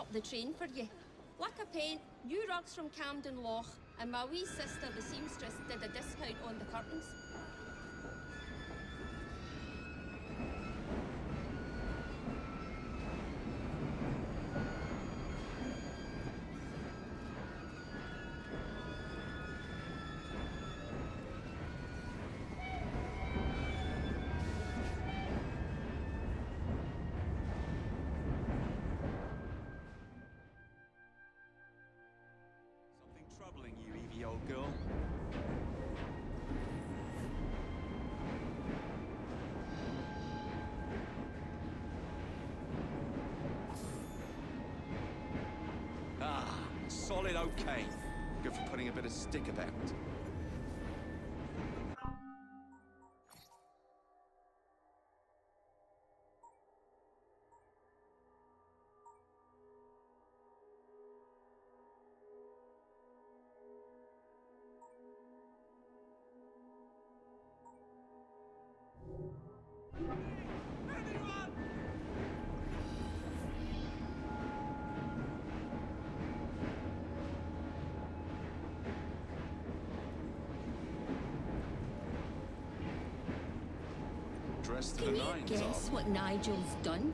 up the train for you. Like a pen, new rugs from Camden Loch, and my wee sister, the seamstress, did a discount on the curtains. Troubling you, Evie, old girl? Ah, solid okay. Good for putting a bit of stick about. Dressed to the nines, Can you guess what Nigel's done?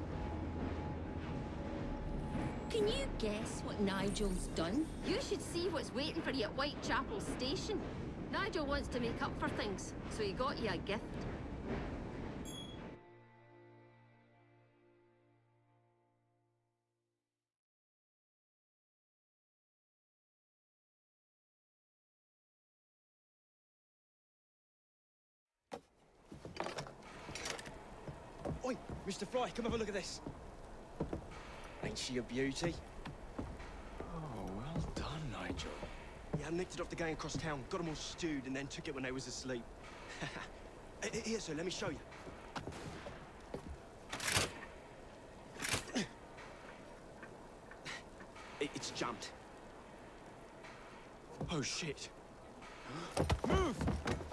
Can you guess what Nigel's done? You should see what's waiting for you at Whitechapel Station. Nigel wants to make up for things, so he got you a gift. Oi, Mr. Fry, come have a look at this. Ain't she a beauty? Oh, well done, Nigel. Yeah, I nicked it off the gang across town, got them all stewed, and then took it when they was asleep. Here, sir, let me show you. It's jumped. Oh, shit. Move!